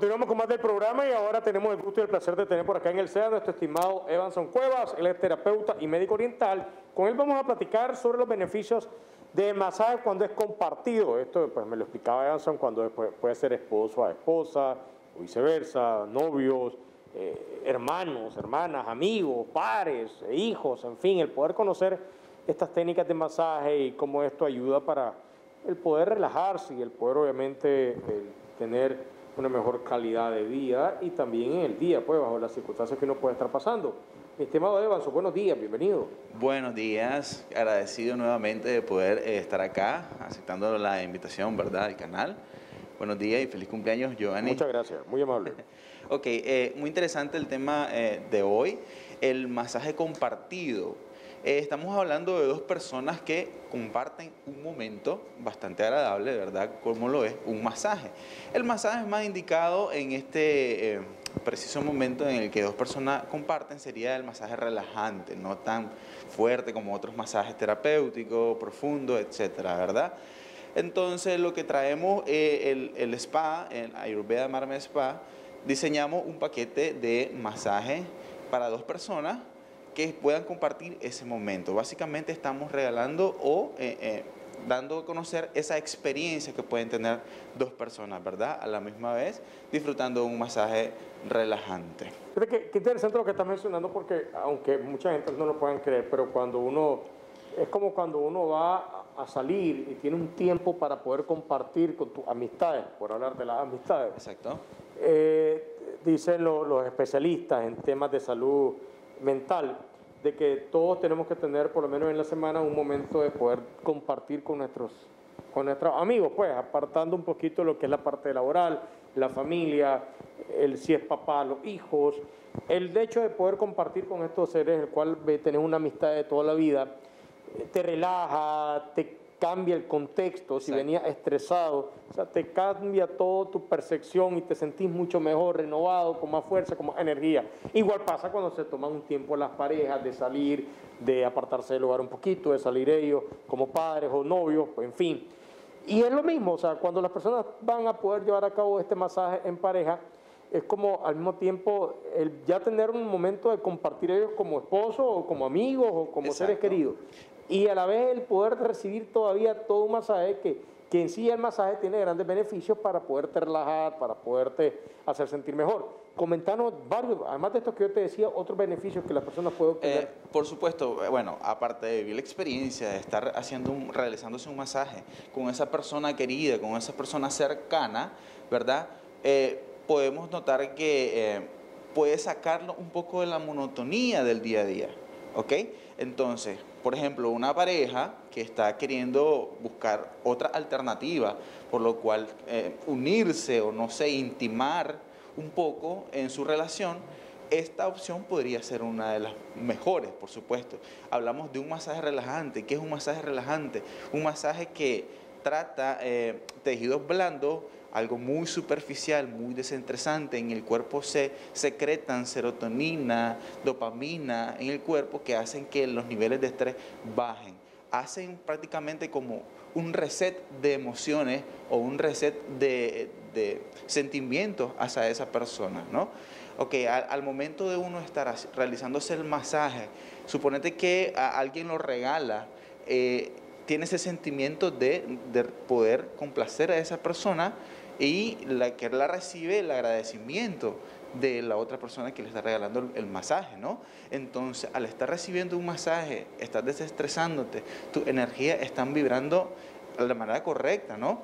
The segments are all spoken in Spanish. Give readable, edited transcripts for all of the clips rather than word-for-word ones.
Continuamos con más del programa y ahora tenemos el gusto y el placer de tener por acá en el SEA nuestro estimado Evanson Cuevas. Él es terapeuta y médico oriental. Con él vamos a platicar sobre los beneficios del masaje cuando es compartido. Esto pues me lo explicaba Evanson cuando puede ser esposo a esposa, o viceversa, novios, hermanos, hermanas, amigos, pares, hijos, en fin, el poder conocer estas técnicas de masaje y cómo esto ayuda para el poder relajarse y el poder obviamente tener una mejor calidad de vida y también en el día, pues bajo las circunstancias que uno puede estar pasando. Mi estimado Evanson, buenos días, bienvenido. Buenos días, agradecido nuevamente de poder estar acá, aceptando la invitación, ¿verdad?, al canal. Buenos días y feliz cumpleaños, Giovanni. Muchas gracias, muy amable. Ok, muy interesante el tema de hoy, el masaje compartido. Estamos hablando de dos personas que comparten un momento bastante agradable, ¿verdad? Como lo es un masaje. El masaje más indicado en este preciso momento en el que dos personas comparten sería el masaje relajante, no tan fuerte como otros masajes terapéuticos, profundos, etcétera, ¿verdad? Entonces, lo que traemos, el spa, el Ayurveda Marma Spa, diseñamos un paquete de masaje para dos personas que puedan compartir ese momento. Básicamente estamos regalando o dando a conocer esa experiencia que pueden tener dos personas, ¿verdad? A la misma vez, disfrutando de un masaje relajante. Qué interesante lo que estás mencionando porque, aunque mucha gente no lo puedan creer, pero cuando uno, es como cuando uno va a salir y tiene un tiempo para poder compartir con tus amistades, por hablar de las amistades. Exacto. Dicen los especialistas en temas de salud mental, de que todos tenemos que tener por lo menos en la semana un momento de poder compartir con nuestros amigos, pues apartando un poquito lo que es la parte laboral, la familia, si es papá, los hijos, el hecho de poder compartir con estos seres, el cual tener una amistad de toda la vida, te relaja, te cambia el contexto, si venías estresado, o sea, te cambia toda tu percepción y te sentís mucho mejor, renovado, con más fuerza, con más energía. Igual pasa cuando se toman un tiempo las parejas de salir, de apartarse del hogar un poquito, de salir ellos como padres o novios, pues, en fin. Y es lo mismo, o sea, cuando las personas van a poder llevar a cabo este masaje en pareja, es como al mismo tiempo el ya tener un momento de compartir ellos como esposos o como amigos o como seres queridos. Y a la vez el poder recibir todavía todo un masaje que en sí el masaje tiene grandes beneficios para poderte relajar, para poderte hacer sentir mejor. Comentanos varios, además de estos que yo te decía, otros beneficios que las personas pueden obtener. Por supuesto, bueno, aparte de vivir la experiencia de estar realizándose un masaje con esa persona querida, con esa persona cercana, ¿verdad? Podemos notar que puede sacarlo un poco de la monotonía del día a día, ¿ok? Entonces, por ejemplo, una pareja que está queriendo buscar otra alternativa, por lo cual unirse o no sé, intimar un poco en su relación, esta opción podría ser una de las mejores, por supuesto. Hablamos de un masaje relajante. ¿Qué es un masaje relajante? Un masaje que trata tejidos blandos, algo muy superficial, muy desestresante. En el cuerpo se secretan serotonina, dopamina en el cuerpo que hacen que los niveles de estrés bajen. Hacen prácticamente como un reset de emociones o un reset de sentimientos hacia esa persona, ¿no? Ok, al momento de uno estar realizándose el masaje, suponete que a alguien lo regala, tiene ese sentimiento de poder complacer a esa persona y la que la recibe el agradecimiento de la otra persona que le está regalando el masaje, ¿no? Entonces, al estar recibiendo un masaje, estás desestresándote, tu energía están vibrando de la manera correcta, ¿no?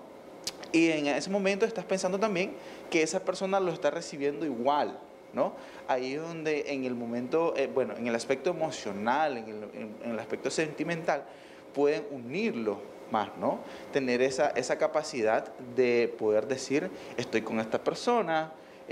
Y en ese momento estás pensando también que esa persona lo está recibiendo igual, ¿no? Ahí es donde en el momento, bueno, en el aspecto emocional, en el aspecto sentimental, pueden unirlo más, ¿no? Tener esa capacidad de poder decir, estoy con esta persona,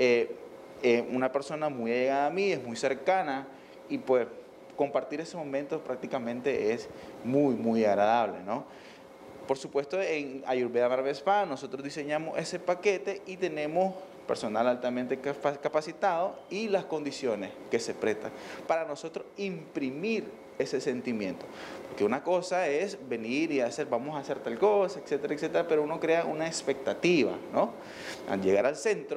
una persona muy allegada a mí, es muy cercana, y pues compartir ese momento prácticamente es muy, muy agradable, ¿no? Por supuesto, en Ayurveda Marma Spa nosotros diseñamos ese paquete y tenemos personal altamente capacitado y las condiciones que se prestan para nosotros imprimir ese sentimiento. Porque una cosa es venir y hacer, vamos a hacer tal cosa, etcétera, etcétera, pero uno crea una expectativa, ¿no? Al llegar al centro,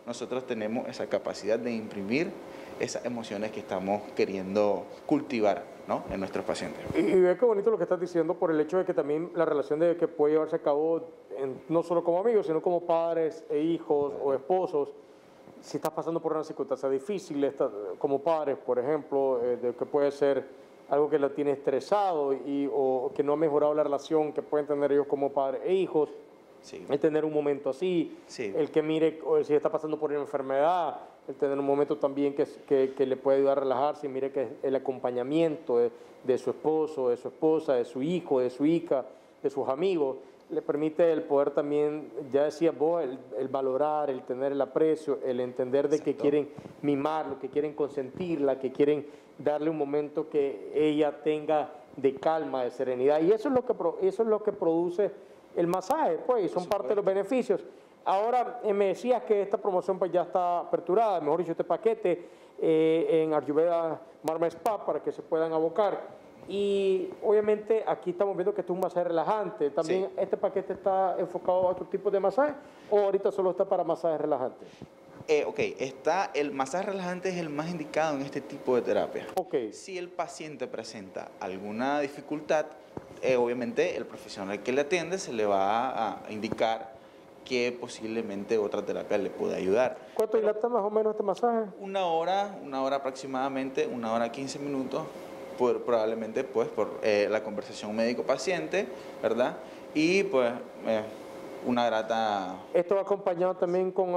nosotros tenemos esa capacidad de imprimir esas emociones que estamos queriendo cultivar, ¿no?, en nuestros pacientes. Y ve qué bonito lo que estás diciendo por el hecho de que también la relación de que puede llevarse a cabo no solo como amigos, sino como padres e hijos o esposos. Si estás pasando por una circunstancia difícil, como padres, por ejemplo, de que puede ser algo que lo tiene estresado o que no ha mejorado la relación que pueden tener ellos como padres e hijos, Sí. el tener un momento así, Sí. el que mire o si está pasando por una enfermedad, el tener un momento también que le puede ayudar a relajarse y mire que el acompañamiento de su esposo, de su esposa, de su hijo, de su hija, de sus amigos, le permite el poder también, ya decías vos, el valorar, el tener el aprecio, el entender de que quieren mimarlo, que quieren consentirla, que quieren darle un momento que ella tenga de calma, de serenidad. Y eso es lo que produce el masaje, pues, y son parte de los beneficios. Ahora, me decías que esta promoción pues ya está aperturada, mejor dicho, este paquete en Ayurveda Marma Spa para que se puedan abocar. Y obviamente aquí estamos viendo que esto es un masaje relajante. ¿También este paquete está enfocado a otro tipo de masaje o ahorita solo está para masajes relajantes? Ok, el masaje relajante es el más indicado en este tipo de terapia. Okay. Si el paciente presenta alguna dificultad, obviamente el profesional que le atiende se le va a indicar que posiblemente otra terapia le pueda ayudar. ¿Cuánto dilata más o menos este masaje? Una hora aproximadamente, 1 hora 15 minutos, probablemente pues por la conversación médico-paciente, ¿verdad? Y pues una grata... Esto va acompañado también con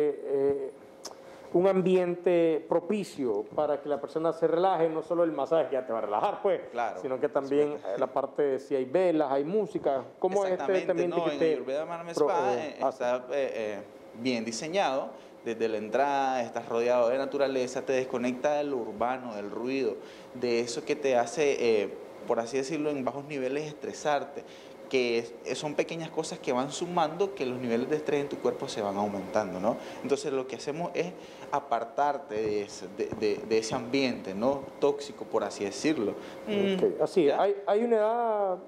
un ambiente propicio para que la persona se relaje, no solo el masaje que ya te va a relajar, pues, claro, sino que también la parte de si hay velas, hay música. ¿Cómo es este ambiente que en Ayurveda Marma Spa está bien diseñado. Desde la entrada estás rodeado de naturaleza, te desconecta de lo urbano, del ruido, de eso que te hace, por así decirlo, en bajos niveles estresarte, que son pequeñas cosas que van sumando que los niveles de estrés en tu cuerpo se van aumentando, ¿no? Entonces lo que hacemos es apartarte de ese ambiente, ¿no?, tóxico, por así decirlo. Okay. Así, hay una edad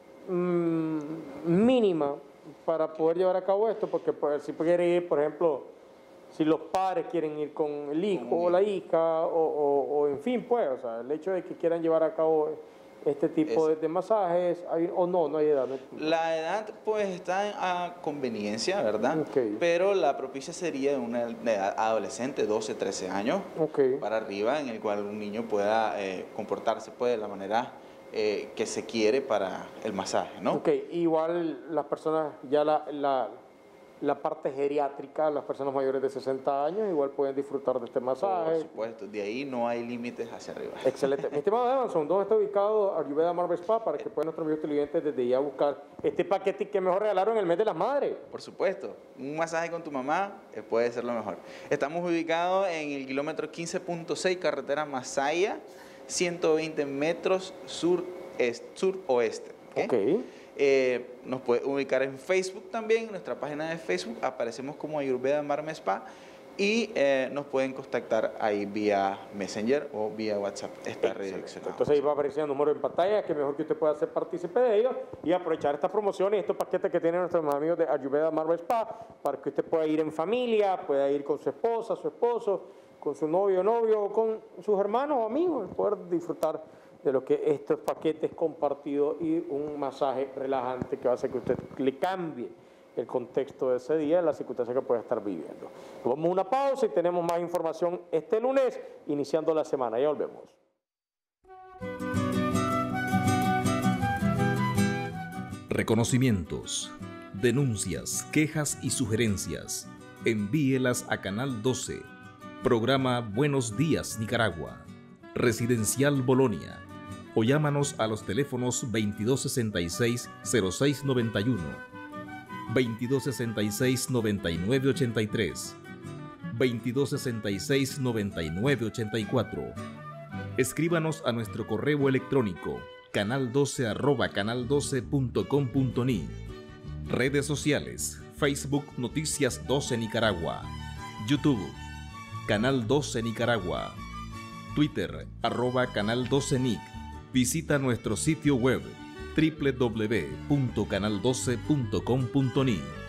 mínima para poder llevar a cabo esto, porque pues, si quiere ir, por ejemplo, si los padres quieren ir con el hijo o la hija, o en fin, pues, o sea, el hecho de que quieran llevar a cabo este tipo de masajes, no hay edad. La edad pues está a conveniencia, ¿verdad? Okay. Pero la propicia sería de una edad adolescente, 12, 13 años, para arriba, en el cual un niño pueda comportarse pues, de la manera que se quiere para el masaje, ¿no? Ok, igual las personas, ya la parte geriátrica, las personas mayores de 60 años igual pueden disfrutar de este masaje. Por supuesto, de ahí no hay límites hacia arriba. Excelente. Mi estimado Evanson, ¿dónde está ubicado Ayurveda Marma Spa para que puedan nuestros amigos televidentes desde ya buscar este paquete que mejor regalaron en el mes de las madres? Por supuesto, un masaje con tu mamá puede ser lo mejor. Estamos ubicados en el kilómetro 15.6, carretera Masaya, 120 metros sur-oeste. ¿Okay? Nos puede ubicar en Facebook también, en nuestra página de Facebook, aparecemos como Ayurveda Marma Spa y nos pueden contactar ahí vía Messenger o vía WhatsApp, está redireccionado. Entonces ahí va a aparecer el número en pantalla, que mejor que usted pueda ser partícipe de ellos y aprovechar estas promociones y estos paquetes que tienen nuestros amigos de Ayurveda Marma Spa para que usted pueda ir en familia, pueda ir con su esposa, su esposo, con su novio o novio, con sus hermanos o amigos, poder disfrutar de lo que estos paquetes compartidos y un masaje relajante que va a hacer que usted le cambie el contexto de ese día, la circunstancia que puede estar viviendo. Vamos a una pausa y tenemos más información este lunes, iniciando la semana. Ya volvemos. Reconocimientos, denuncias, quejas y sugerencias. Envíelas a Canal 12. Programa Buenos Días Nicaragua. Residencial Bolonia. O llámanos a los teléfonos 2266-0691, 2266-9983, 2266-9984. Escríbanos a nuestro correo electrónico canal12@canal12.com.ni. Redes sociales: Facebook Noticias 12 Nicaragua, YouTube Canal 12 Nicaragua, Twitter @Canal 12 Nic. Visita nuestro sitio web www.canal12.com.ni.